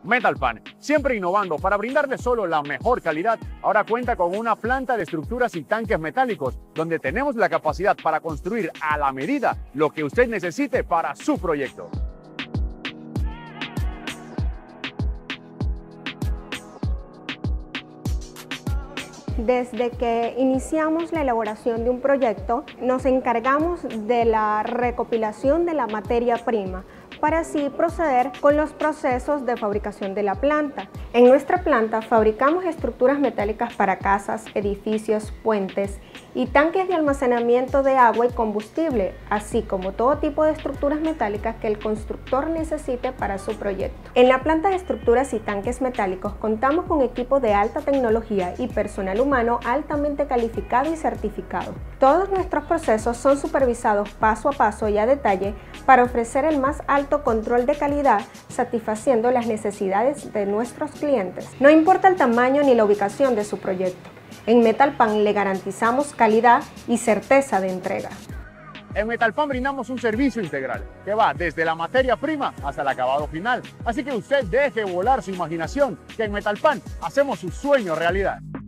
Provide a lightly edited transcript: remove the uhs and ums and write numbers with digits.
Metalpan, siempre innovando para brindarle solo la mejor calidad, ahora cuenta con una planta de estructuras y tanques metálicos, donde tenemos la capacidad para construir a la medida lo que usted necesite para su proyecto. Desde que iniciamos la elaboración de un proyecto, nos encargamos de la recopilación de la materia prima, para así proceder con los procesos de fabricación de la planta. En nuestra planta fabricamos estructuras metálicas para casas, edificios, puentes y tanques de almacenamiento de agua y combustible, así como todo tipo de estructuras metálicas que el constructor necesite para su proyecto. En la planta de estructuras y tanques metálicos contamos con equipo de alta tecnología y personal humano altamente calificado y certificado. Todos nuestros procesos son supervisados paso a paso y a detalle para ofrecer el más alto control de calidad, satisfaciendo las necesidades de nuestros clientes. No importa el tamaño ni la ubicación de su proyecto, en Metalpan le garantizamos calidad y certeza de entrega. En Metalpan brindamos un servicio integral que va desde la materia prima hasta el acabado final. Así que usted deje volar su imaginación, que en Metalpan hacemos su sueño realidad.